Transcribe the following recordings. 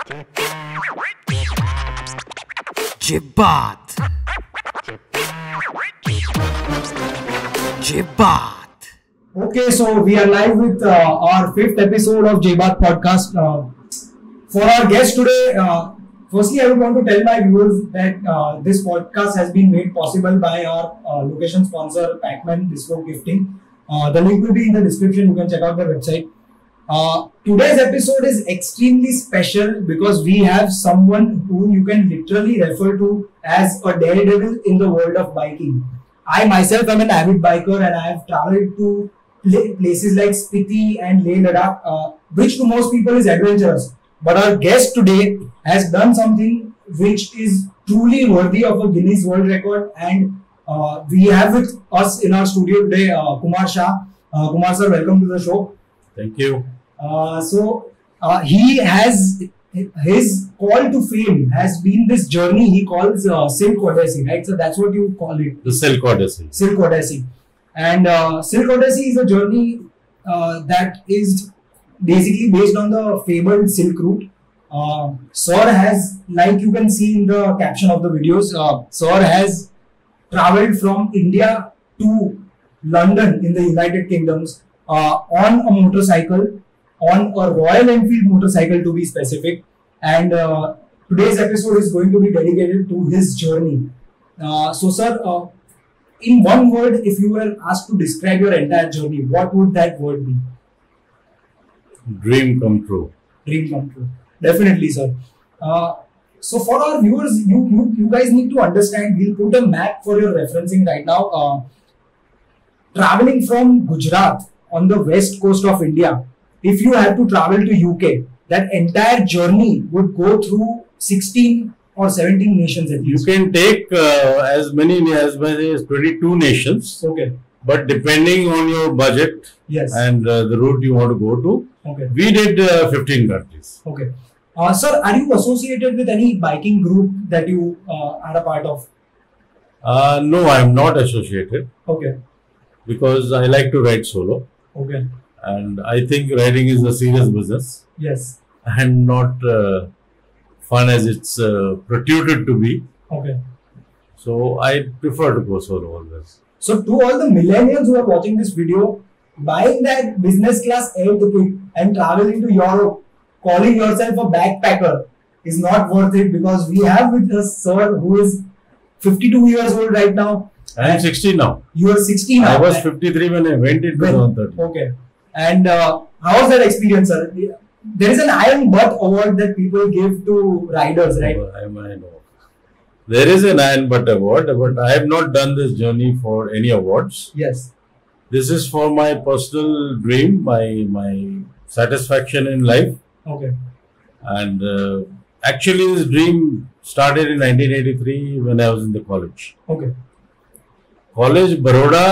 Jibat. Jibat. Okay, so we are live with our fifth episode of Jibat podcast. For our guest today, firstly, I would want to tell my viewers that this podcast has been made possible by our location sponsor, Pacman Bespoke Gifting. The link will be in the description. You can check out their website. Today's episode is extremely special because we have someone who you can literally refer to as a daredevil in the world of biking. I myself am an avid biker and I have traveled to places like Spiti and Leh Ladakh, which to most people is adventurous. But our guest today has done something which is truly worthy of a Guinness World Record, and we have with us in our studio today Kumar Shah. Kumar sir, welcome to the show. Thank you. He has his call to fame has been this journey he calls Silk Odyssey, right? So that's what you call it. The Silk Odyssey. Silk Odyssey. And Silk Odyssey is a journey that is basically based on the fabled Silk Route. Sir has, like you can see in the caption of the videos, Sir has traveled from India to London in the United Kingdoms on a motorcycle, on a Royal Enfield motorcycle to be specific. And today's episode is going to be dedicated to his journey. So sir, in one word, if you were asked to describe your entire journey, what would that word be? Dream come true. Dream come true. Definitely, sir. So for our viewers, you guys need to understand, we'll put a map for your referencing right now. Traveling from Gujarat on the west coast of India, if you have to travel to UK, that entire journey would go through 16 or 17 nations at least. You can take as many as 22 nations. Okay. But depending on your budget, yes, and the route you want to go to, okay, we did 15 countries. Okay. Sir, are you associated with any biking group that you are a part of? No, I am not associated. Okay. Because I like to ride solo. Okay. And I think riding is a serious business. Yes. And not fun as it's protruted to be. Okay. So I prefer to go solo always. So to all the millennials who are watching this video, buying that business class air ticket and traveling to Europe, calling yourself a backpacker is not worth it, because we have with us sir who is 52 years old right now. I am 60 now. You are 60 now. I was 53 when I went in 2013. Okay. And how was that experience, sir? There is an Iron Butt award that people give to riders, right? I know. There is an Iron Butt award, but I have not done this journey for any awards. Yes. This is for my personal dream, my satisfaction in life. Okay. And actually this dream started in 1983 when I was in the college. Okay. College Baroda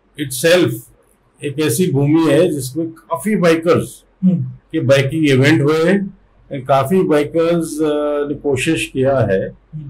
itself एक ऐसी भूमि है जिसमें काफी bikers के biking event हुए हैं। काफी bikers ने कोशिश किया है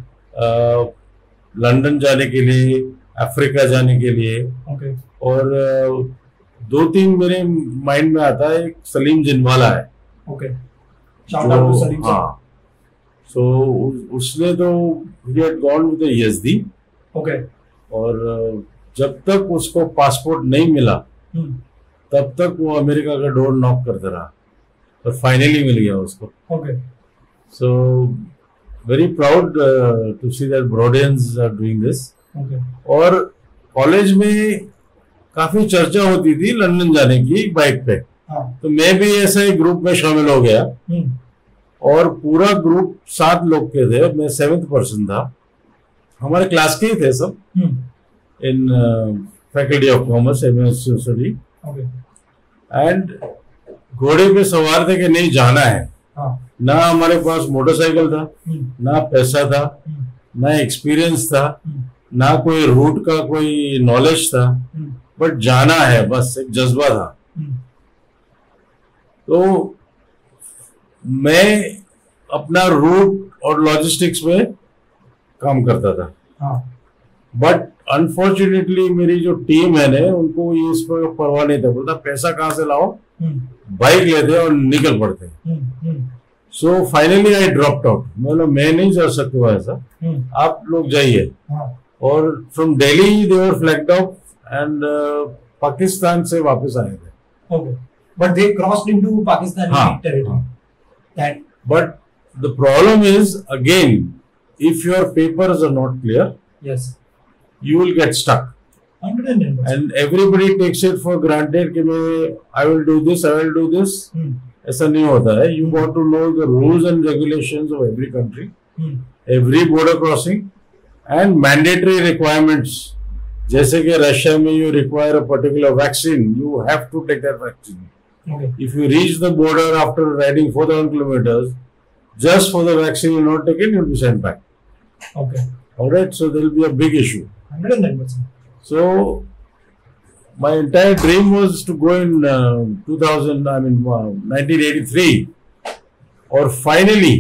लंदन जाने के लिए, अफ्रीका जाने के लिए। okay. और दो तीन मेरे माइंड में आता है, एक सलीम जिनवाला है। okay. Shout out to Salim. हाँ, सो उसने तो he had gone with the Yezdi. okay. और जब तक उसको पासपोर्ट नहीं मिला तब तक वो अमेरिका का डोर नॉक करता रहा, और फाइनली मिल गया उसको। Okay. So very proud to see that Barodians are doing this. Okay. और कॉलेज में काफी चर्चा होती थी लंदन जाने की बाइक पे। हाँ। तो मैं भी ऐसा ही ग्रुप में शामिल हो गया, और पूरा ग्रुप 7 लोग के थे, मैं 7th पर्सन था। हमारे क्लास के ही थे सब, in faculty of commerce MSc. And घोड़े पे सवार थे कि नहीं जाना है। ना हमारे पास मोटरसाइकिल था, ना पैसा था, ना एक्सपीरियंस था, ना कोई रूट का कोई नॉलेज था, बट जाना है, बस एक जज्बा था। तो मैं अपना रूट और लॉजिस्टिक्स में काम करता था। बट अनफॉर्चुनेटली मेरी जो टीम है ना, उनको ये इस पर परवाह नहीं था। बोलता पैसा कहाँ से लाओ, बाइक लेते और निकल पड़ते। So finally I dropped out. मैं नहीं जा सकता ऐसा, आप लोग जाइए. और from Delhi they were flagged off and Pakistan से वापस आए थे. Okay, but they crossed into Pakistani territory. That. But the problem is again, if your papers are not clear, yes, you will get stuck. 100%. And everybody takes it for granted कि मैं I will do this, I will do this. ऐसा नहीं होता है. You got to know the rules and regulations of every country, every border crossing, and mandatory requirements. जैसे कि Russia में you require a particular vaccine, you have to take that vaccine. Okay. If you reach the border after riding 4,000 kilometers, just for the vaccine you not taken, you'll be sent back. Okay. All right. So there will be a big issue. 100%. So my entire dream was to go in 1983, or finally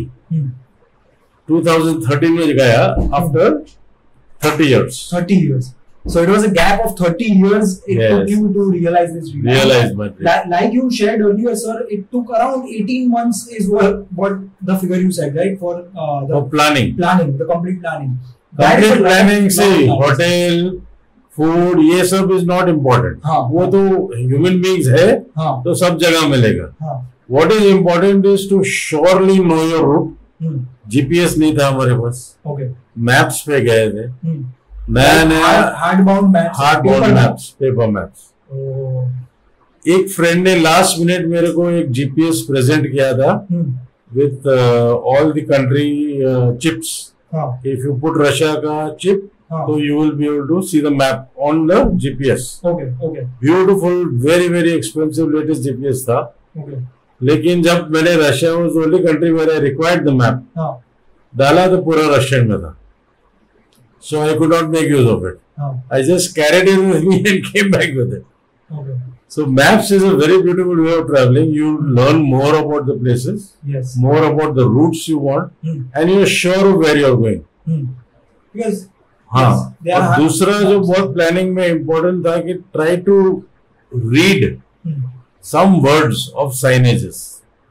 2013 में गया after 30 years. 30 years. So it was a gap of 30 years. It took you to realize this dream. Realize my dream. Like you shared earlier, sir, it took around 18 months is what the figure you said, right? For the planning. Planning, the complete planning. Complete planning, see, hotel, food, ये सब is not important. वो तो human beings है, तो सब जगह मिलेगा. What is important is to surely know your route. GPS नहीं था हमारे पास. Okay. Maps पे गए थे. नया hardbound maps, paper maps. एक फ्रेंड ने लास्ट मिनट मेरे को एक GPS प्रेजेंट किया था with all the country chips. If you put Russia का chip, so you will be able to see the map on the GPS. Okay. Beautiful, very very expensive latest GPS था. Okay. लेकिन जब मैंने Russia was the only country where I required the map, डाला तो पूरा Russian में था. So I could not make use of it. I just carried it with me and came back with it. Okay. So maps is a very beautiful way of traveling. You learn more about the places, yes, more about the routes you want, and you are sure of where you are going. Because और दूसरा जो बहुत planning में important था कि try to read some words of signages.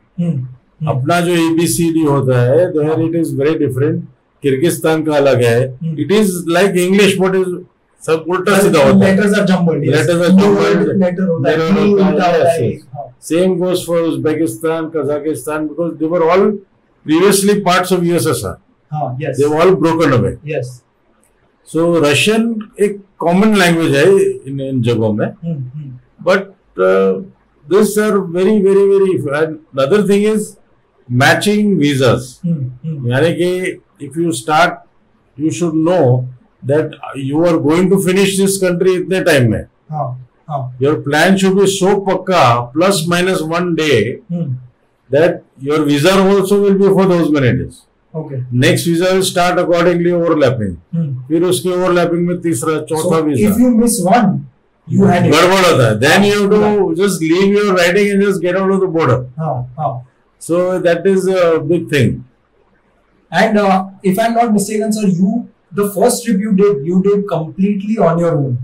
अपना जो ABCD होता है, there it is very different. Kyrgyzstan का अलग है. It is like English, but is सब उल्टा सीधा होता है. Letters are jumbled. Letters are jumbled. Letter होता है. Same goes for Uzbekistan, Kazakhstan, because they were all previously parts of USSR. Yes. They were all broken away. Yes. So Russian एक common language है इन जगहों में. But these are very very very. Another thing is matching visas. यानी कि if you start, you should know that you are going to finish this country इतने time में. Your plan should be so पक्का plus minus 1 day that your visa also will be for those many days. Okay. Next visa will start accordingly overlapping. फिर उसके overlapping में तीसरा चौथा visa. If you miss one, you had it. गड़बड़ होता है. Then you have to just leave your writing and just get out of the border. So that is a big thing. And if I'm not mistaken, sir, the first trip you did completely on your own.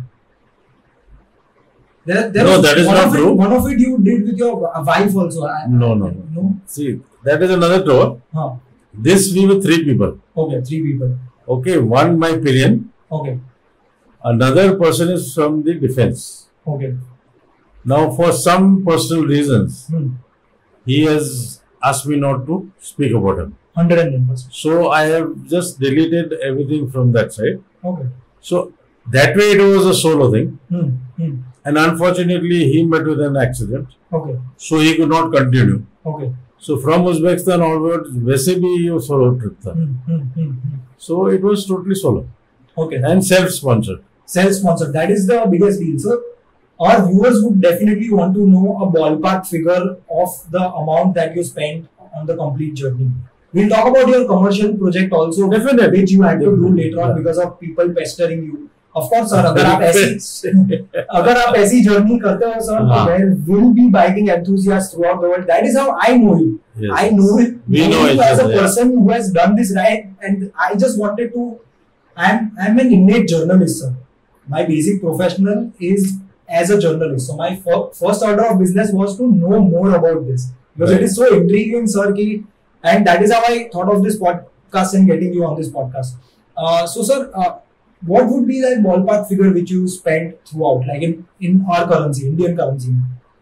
No, that is not true. One of it you did with your wife also. No. See, that is another tour. This we were 3 people. Okay, 3 people. Okay, one my pillion. Okay. Another person is from the defense. Okay. Now, for some personal reasons, he has asked me not to speak about him. 100%. So I have just deleted everything from that side. Okay. So that way it was a solo thing. And unfortunately he met with an accident. Okay. So he could not continue. Okay. So from Uzbekistan onwards, वैसे भी ये solo trip था. So it was totally solo. Okay. And self-sponsored. Self-sponsored. That is the biggest deal, sir. Our viewers would definitely want to know a ballpark figure of the amount that you spent on the complete journey. We'll talk about your commercial project also, definitely, which you had to do later on because of people pestering you. Of course, sir. अगर आप ऐसी journey करते हो, sir, there will be biking enthusiasts throughout the world. That is how I know you. Yes. I know it. We know you as a person who has done this right, and I just wanted to. I'm an innate journalist, sir. My basic professional is as a journalist. So my first order of business was to know more about this because it is so intriguing, sir. Ki and that is how I thought of this podcast and getting you on this podcast. So, sir, what would be that ballpark figure which you spent throughout, like in our currency, Indian currency?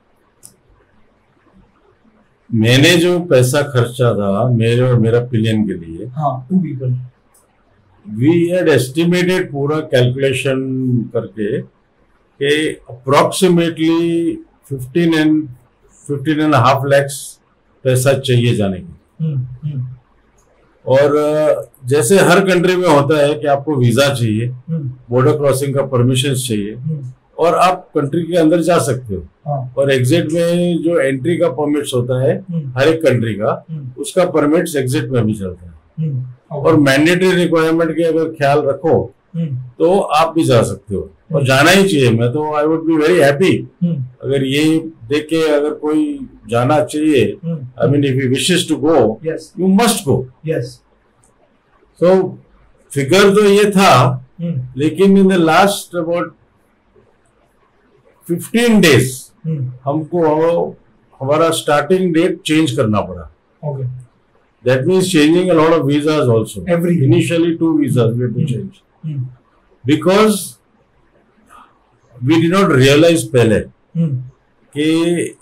मैंने जो पैसा खर्चा था मेरे और मेरा pillion के लिए, हाँ, 2 people. We had estimated पूरा कैलकुलेशन करके कि approximately 15.5 lakhs पैसा चाहिए जाने की. और जैसे हर कंट्री में होता है कि आपको वीजा चाहिए, बॉर्डर क्रॉसिंग का परमिशन चाहिए, और आप कंट्री के अंदर जा सकते हो. और एग्जिट में जो एंट्री का परमिट्स होता है हर एक कंट्री का, उसका परमिट्स एग्जिट में भी चलता है. और मैंडेटरी रिक्वायरमेंट के अगर ख्याल रखो तो आप भी जा सकते हो, और जाना ही चाहिए. मैं तो I would be very happy अगर ये देख के अगर कोई जाना चाहिए. I mean if you wishes to go you must go. So figure तो ये था, लेकिन in the last about 15 days हमको हमारा स्टार्टिंग डेट चेंज करना पड़ा. That means changing a lot of visas also. Initially 2 visas we had to change. Because we did not realize पहले कि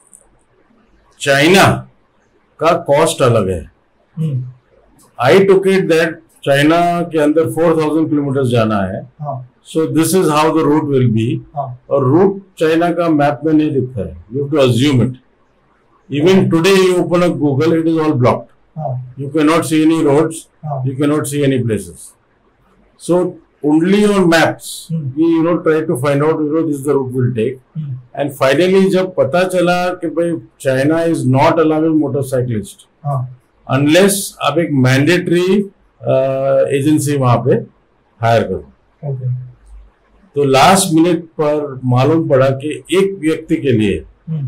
चाइना का कॉस्ट अलग है. I took it that China के अंदर 4000 किलोमीटर जाना है. So this is how the route will be. और रूट चाइना का मैप में नहीं दिखता है. You have to assume it. Even today you open up Google, it is all blocked. You cannot see any roads. You cannot see any places. So only on maps we try to find out this is the route we'll take. And finally जब पता चला कि भाई China is not allowing motorcyclists unless आप एक mandatory agency वहां पे higher करो. तो लास्ट मिनट पर मालूम पड़ा कि एक व्यक्ति के लिए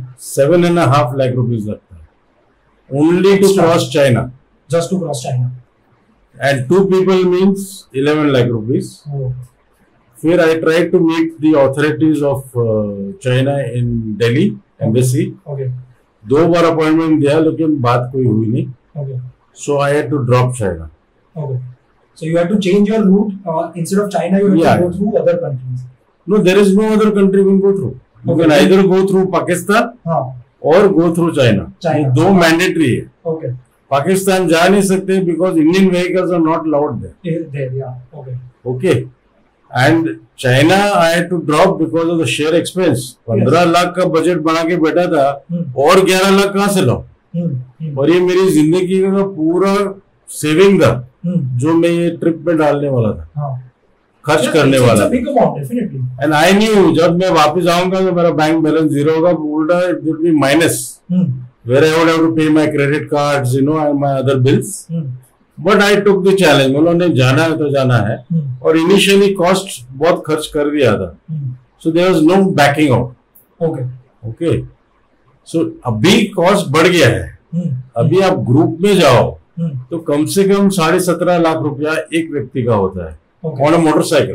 7.5 लाख रुपीज लगता है only to cross China. Just to cross China. And 2 people means 11 lakh rupees. फिर I tried to meet the authorities of China in Delhi embassy. 2 बार अपॉइंटमेंट दिया लेकिन बात कोई हुई नहीं. So I had to drop China. So you had to change your route. Instead of China, you had to go through other countries. No, there is no other country you can go through. You can either go through Pakistan or go through China. ये 2 mandatory है. पाकिस्तान जा नहीं सकते because Indian vehicles are not allowed there. Okay. And China I had to drop because of the sheer expense. 15 lakh का budget बना के बैठा था और 11 लाख कहाँ से लाऊं? और ये मेरी जिंदगी का पूरा सेविंग था जो मैं ये ट्रिप में डालने वाला था, खर्च करने वाला था. एंड आई न्यू जब मैं वापस आऊंगा तो मेरा बैंक बैलेंस 0 होगा, उल्टा it will be minus, where I would have to pay my credit cards and my other bills. But I took the challenge. उन्होंने जाना है तो जाना है. और इनिशियली कॉस्ट बहुत खर्च कर दिया था, so there was no backing out. Okay. So अभी कॉस्ट बढ़ गया है. अभी आप ग्रुप में जाओ तो कम से कम 17.5 लाख रुपया एक व्यक्ति का होता है. On a motorcycle.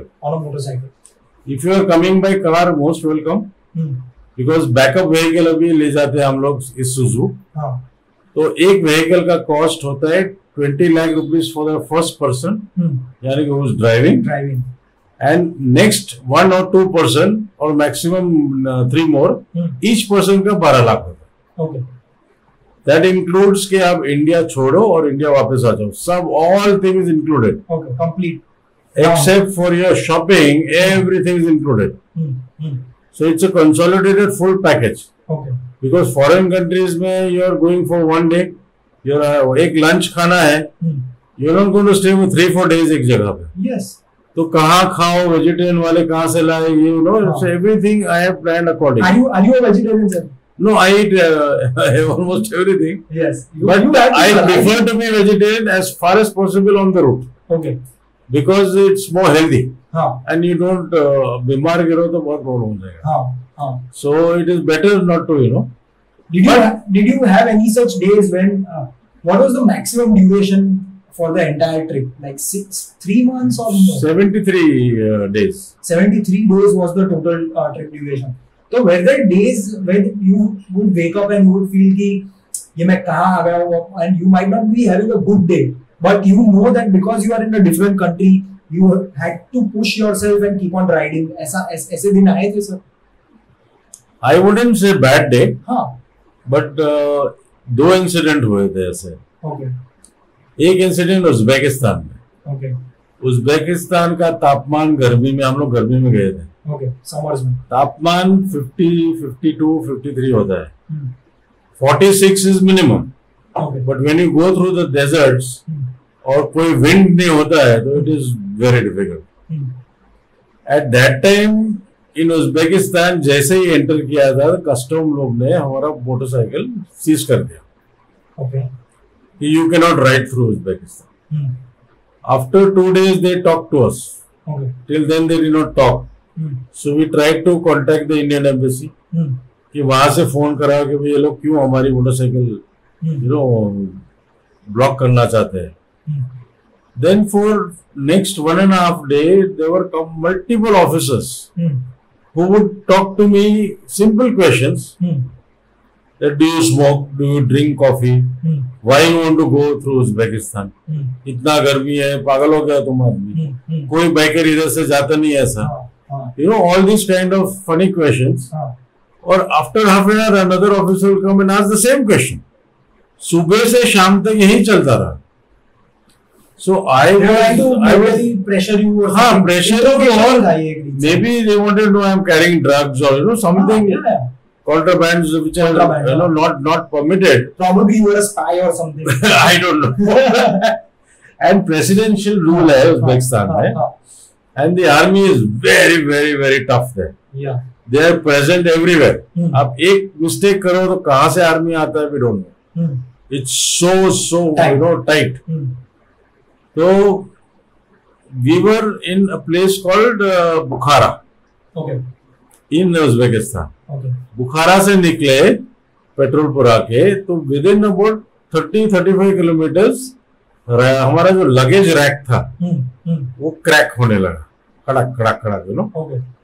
If you are coming by car, most welcome. Because backup vehicle अभी ले जाते हैं हम लोग Isuzu. तो एक vehicle का cost होता है 20 lakh rupees for the first person. यानी कि who's driving. And next 1 or 2 person or maximum 3 more. Each person का 12 लाख होता है. That includes कि आप इंडिया छोड़ो और इंडिया वापस आ जाओ. सब all things included. Complete. Except for your shopping, everything is included. So it's a consolidated full package. Because foreign countries में you are going for 1 day, एक lunch खाना है, you're not going to stay for 3-4 days एक जगह पे. तो कहाँ खाओ, vegetarian वाले कहाँ से लाए, so everything I have planned accordingly. Are you a vegetarian, sir? No, I eat almost everything. But I prefer to be vegetarian as far as possible on the route. Because it's more healthy. And you don't बीमार गिरो तो बहुत problem हो जाएगा. So it is better not to Did you have any such days when what was the maximum duration for the entire trip? Like 3 months or more? 73 days. 73 days was the total trip duration. So were there days when you would wake up and you would feel कि ये मैं कहाँ आ गया हूँ, and you might not be having a good day, but you know that because you are in a different country, you had to push yourself and keep on riding. ऐसे दिन आए थे sir? I wouldn't say bad day, हाँ. but 2 incident हुए थे ऐसे. Okay. एक incident Uzbekistan में. Okay. उज्बेकिस्तान का तापमान गर्मी में, हम लोग गर्मी में गए थे. Okay. Summers में. तापमान 50, 52, 53 होता है. 46 is minimum. Okay. But when you go through the deserts और कोई wind नहीं होता है तो it is very difficult. At that time in Uzbekistan जैसे ही एंटर किया था कस्टम लोग ने हमारा मोटरसाइकिल सीज कर दिया. Okay. You cannot ride through Uzbekistan. After 2 days they talked to us. Okay. Till then they did not talk. So we tried to contact the Indian embassy. कि वहां से फोन करा कि भाई ये लोग क्यों हमारी मोटरसाइकिल ब्लॉक करना चाहते हैं. Then for next 1.5 days there were multiple officers who would talk to me simple questions. That do you smoke? Do you drink coffee? Why you want to go through Uzbekistan? इतना गर्मी है, पागल हो गया तुम आदमी, कोई बाइकर इधर से जाता नहीं है ऐसा. You know, all these kind of funny questions. और after half an hour another officer will come and ask the same question. सुबह से शाम तक यही चलता रहा. So I was pressure you. हाँ, pressure और maybe they wanted to know I am carrying drugs or something. Contrabands which are not permitted. Probably you were a spy or something. I don't know. And presidential rule है Uzbekistan में, and the army is very very very tough there. Yeah. They are present everywhere. आप एक mistake करो तो कहाँ से army आता है we don't know. It's so tight. So we were in a place called Bukhara. Okay. In Uzbekistan. Okay. बुखारा से निकले पेट्रोल पुरा के तो विद इन अबाउट 30-35 किलोमीटर्स हमारा जो लगेज रैक था वो क्रैक होने लगा, खड़क खड़क खड़क, you know.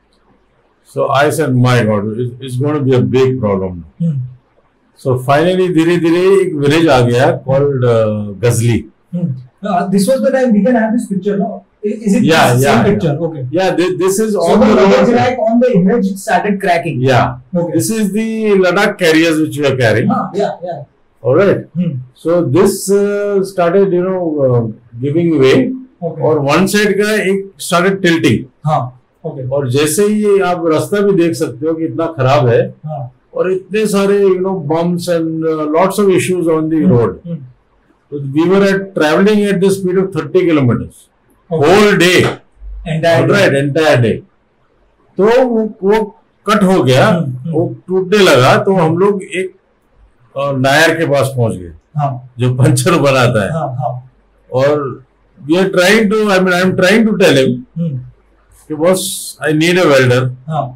So I said my God, it's going to be a big problem. So finally धीरे धीरे एक विलेज आ गया called Gazli. This was the time we can have this picture, no? Is it the same picture? Okay. Yeah, this is so on the road. Like on the image it started cracking. Yeah. Okay. This is the Ladakh carriers which we are carrying. Yeah. All right. So this started, giving way. Okay. और one side का एक started tilting. हाँ. Okay. और जैसे ही आप रास्ता भी देख सकते हो कि इतना खराब है. हाँ. और इतने सारे bumps and lots of issues on the road. So we were traveling at the speed of 30 kilometers. Whole day, entire day. तो वो कट हो गया, वो टूटने लगा, तो हम लोग एक नायर के पास पहुंच गए. जो पंचर बनाता है. और we are trying to, I am trying to tell him कि boss I need a welder.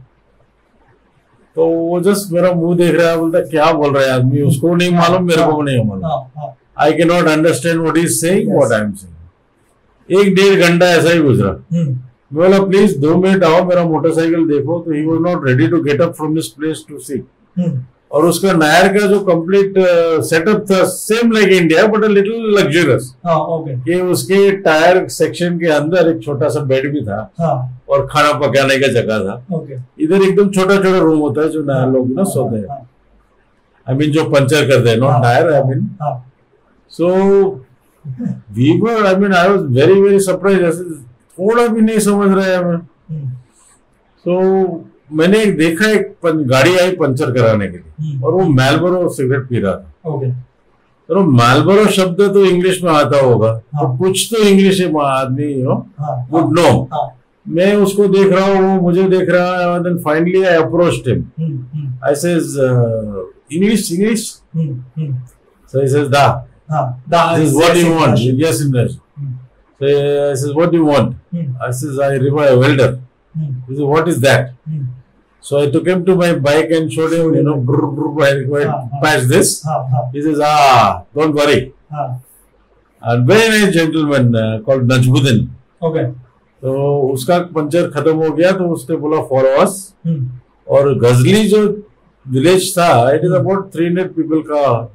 तो वो जस्ट मेरा मुंह देख रहा है, बोलता क्या बोल रहा है आदमी, उसको नहीं मालूम, मेरे को नहीं मालूम. I cannot understand what he is saying, what I am saying. 1-1.5 घंटा ऐसा ही गुजरा. बोला प्लीज 2 मिनट आओ, मेरा मोटरसाइकिल देखो. तो he was not ready to get up from this place to see. और उसका नायर का जो कंप्लीट सेटअप था same like India but a little luxurious. कि उसके टायर सेक्शन के अंदर एक छोटा सा बेड भी था. और खाना पकाने का जगह था. इधर एकदम छोटा छोटा रूम होता है जो नायर लोग ना सोते हैं. आई मीन जो पंचर करते हैं, not tyre. I mean so we were, I was very very surprised. थोड़ा भी नहीं समझ रहे हैं. तो मैंने देखा एक गाड़ी आई पंचर कराने के लिए और वो मैलबोरो सिगरेट पी रहा था. तो मैलबोरो शब्द तो इंग्लिश में आता होगा. तो कुछ तो इंग्लिश आदमी वुड नो. मैं उसको देख रहा हूँ, वो मुझे देख रहा है. Then finally I approached him. I says English. So he says this is what you want. Yes, English. So I says, what do you want? I says, I require a welder. He says, what is that? So I took him to my bike and showed him, I require patch this. He says, don't worry. And very nice gentleman called Najmuddin. Okay. तो उसका puncture खत्म हो गया तो उसने बोला follow us. और गजली जो विलेज था, इट इज अबाउट 300 पीपल का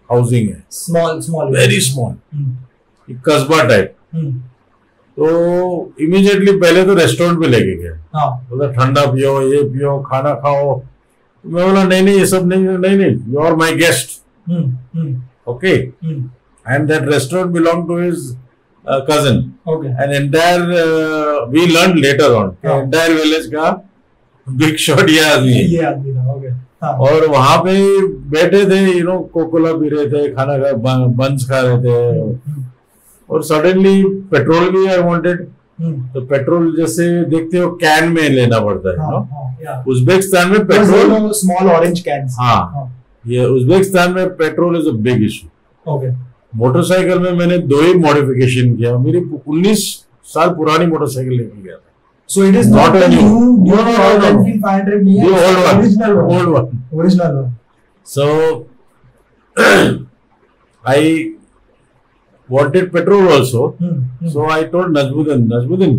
हाउसिंग है, स्मॉल वेरी स्मॉल, कस्बा टाइप। तो इमीडिएटली पहले तो रेस्टोरेंट पे लेके गए, बोला ठंडा पियो, ये पियो, खाना खाओ। मैं बोला नहीं नहीं ये सब नहीं, you are my guest, okay. And that restaurant belong to his cousin, and entire we learned later on entire village का बिग शॉट ये आदमी है। और वहां पे बैठे थे, कोकोला पी रहे थे, खाना खा, बंस खा रहे थे। और सडनली पेट्रोल भी आई वांटेड, तो पेट्रोल जैसे देखते हो कैन में लेना पड़ता है, उज्बेकिस्तान में पेट्रोल स्मॉल ऑरेंज कैन। हाँ, ये उज्बेकिस्तान में petrol is a big issue. Motorcycle में मैंने 2 ही मॉडिफिकेशन किया, मेरी 19 साल पुरानी मोटरसाइकिल लेके गया था। So it is not a new Royal Enfield 500, old one. So I wanted petrol also. So I told Najmuddin,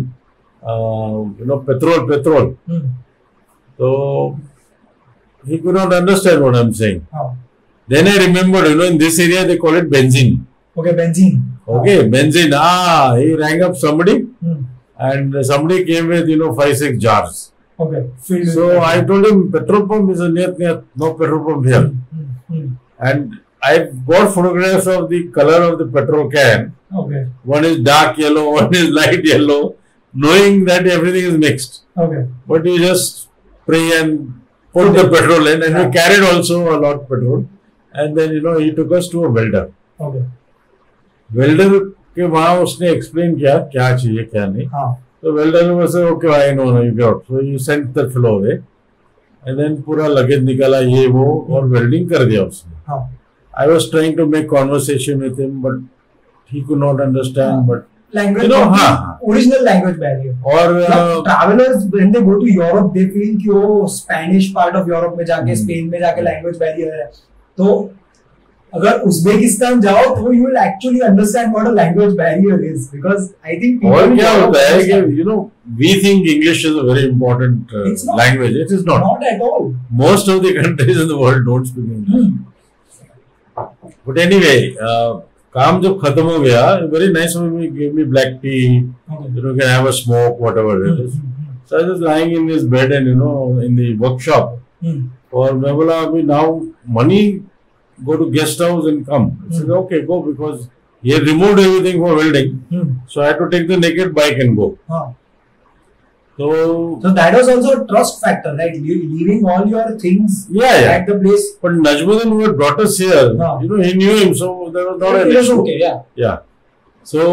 petrol. So he could not understand what I'm saying. Then I remembered, in this area they call it benzene. Okay, benzene. Benzene. He rang up somebody, and somebody came with 5-6 jars. So I told him petrol pump is a near, no petrol pump here. And I got photographs of the color of the petrol can. One is dark yellow, one is light yellow, knowing that everything is mixed. But you just pray and put the petrol in, and we carried also a lot of petrol. And then he took us to a welder. Welder के वहां उसने explain किया क्या चाहिए क्या नहीं। तो welder ने वैसे okay I know you got, so you sent the flow away, and then पूरा लगेज निकाला ये वो और वेल्डिंग कर दिया उसने। I was trying to make conversation with him but he could not understand, but language original language barrier. और travellers when they go to Europe they feel कि वो स्पेनिश पार्ट ऑफ यूरोप में जाके Spain में जाके language barrier है। तो अगर उज्बेकिस्तान जाओ तो you will actually understand what a language barrier is, because I think और क्या होता है कि we think English is a very important language, it is not at all. Most of the countries in the world don't speak English. But anyway, काम जब खत्म हो गया, very nice of me, give me black tea, can have a smoke whatever it is. So I was lying in this bed and in the workshop, और मैं बोला अभी now money go to guest house and come. I said, okay, go, because he had removed everything for welding. So I had to take the naked bike and go. So that was also a trust factor, right? Leaving all your things at the place. But Najmuddin, who had brought us here, he knew him, so there was not an issue. Okay, yeah. So,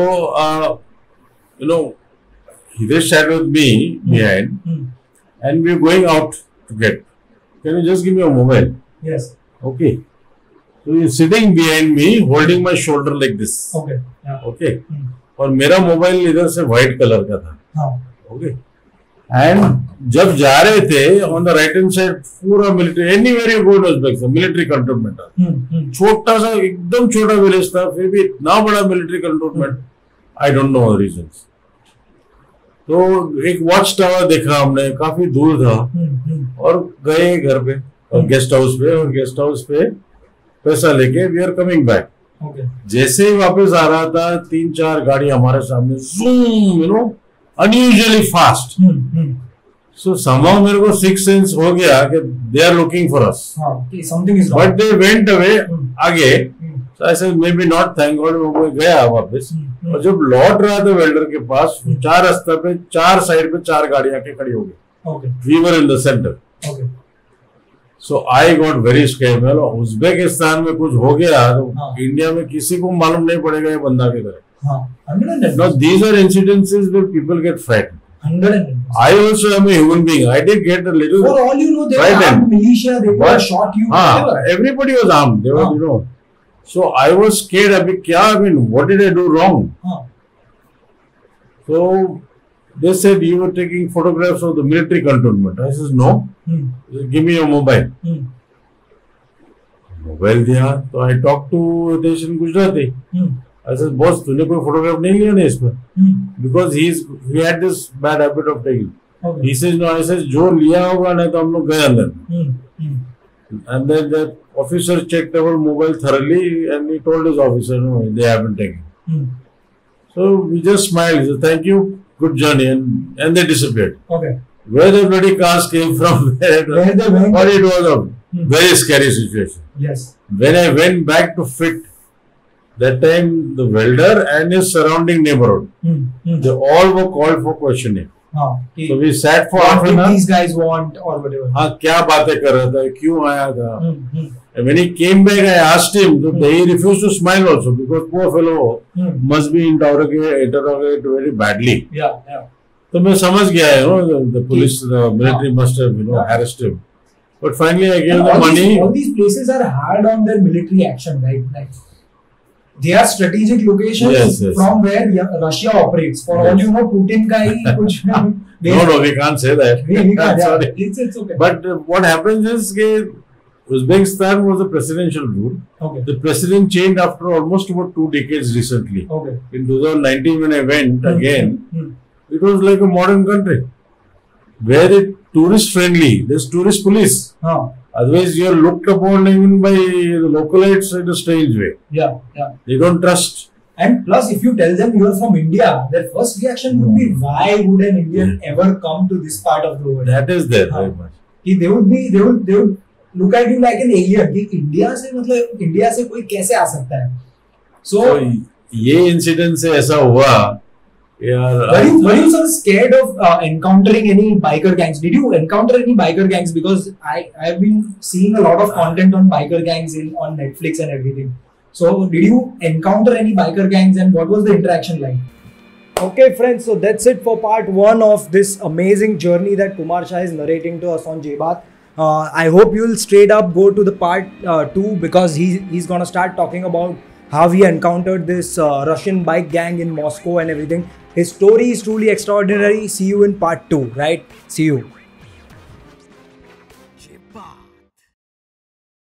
he just sat with me behind, and we were going out to get. Can you just give me a mobile? Yes. Okay. So he's sitting behind me, holding my shoulder like this. Okay. और मेरा mobile इधर से white colour का था। Okay. And जब जा रहे थे on the right hand side पूरा military, anywhere you go in Uzbekistan military cantonment, छोटा सा एकदम छोटा विलेज था, फिर भी इतना बड़ा military cantonment, I don't know reasons. तो एक वॉच टावर देखा हमने, काफी दूर था, और गए घर पे और गेस्ट हाउस पे, और गेस्ट हाउस पे पैसा लेके वी आर कमिंग बैक। जैसे ही वापस आ रहा था 3-4 गाड़ी हमारे सामने, zoom unusually fast. So somehow मेरे को सिक्स सेंस हो गया कि they are looking for us, but they went away आगे। So I said maybe not, thank God। वो गया वापस, और जब लौट रहा था वेल्डर के पास, 4 रास्ते पे 4 साइड पे 4 गाड़ियां के खड़ी हो गई। We were in the center। So I got very scared। Uzbekistan में कुछ हो गया तो इंडिया में किसी को मालूम नहीं पड़ेगा ये बंदा के घर। Now these are incidences where people get frightened। I also am a human being। I did get a little for all you know, they were armed militia, they could have shot you, everybody was armed, they were so I was scared। अभी क्या, I mean what did I do wrong? So they said you were taking photographs of the military cantonment। I says no। Give me your mobile। Mobile दिया तो I talked to Hitesh in Gujarati। I said boss तूने कोई photograph नहीं लिया ना इस पर, because he had this bad habit of taking। He says no। I says जो लिया होगा ना तो हम लोग गए अंदर, And then the officer checked our mobile thoroughly and he told his officer, no, they haven't taken. So we just smiled, he said, thank you, good journey, and they disappeared. Okay. Where the bloody cars came from, where it was a very scary situation. Yes. When I went back to fit, that time the welder and his surrounding neighborhood, they all were called for questioning. So we sat for half an hour. What did these guys want or whatever? क्या बातें कर रहा था, क्यों आया था? And when he came back, I asked him. He refused to smile also because poor fellow must be interrogated very badly. Yeah. So मैं समझ गया, the police, the military must have harassed him. But finally, I gave the money. All these places are hard on their military action, right? Like they are strategic locations from where Russia operates. For all you know, Putin ka hi kuch. No, we can't say that. We can't. Sorry. It's okay. But what happens is Uzbekistan was a presidential rule. Okay. The president changed after almost about 2 decades recently. Okay. In 2019, when I went again, it was like a modern country. Very tourist friendly. There's tourist police. Otherwise, you are looked upon even by the localites in a strange way. Yeah. They don't trust. And plus, if you tell them you are from India, their first reaction would be, why would an Indian ever come to this part of the world? That is there very much. They would look at you like an alien. India से कोई कैसे आ सकता है? So ये incident से ऐसा हुआ. Were you sort of scared of encountering any biker gangs? Did you encounter any biker gangs? Because I have been seeing a lot of content on biker gangs on Netflix and everything. So did you encounter any biker gangs and what was the interaction like? Okay friends, so that's it for part 1 of this amazing journey that Kumar Shah is narrating to us on Jaibaat. I hope you'll straight up go to the part 2 because he's gonna start talking about how he encountered this Russian bike gang in Moscow and everything. His story is truly extraordinary. See you in part 2, right? See you.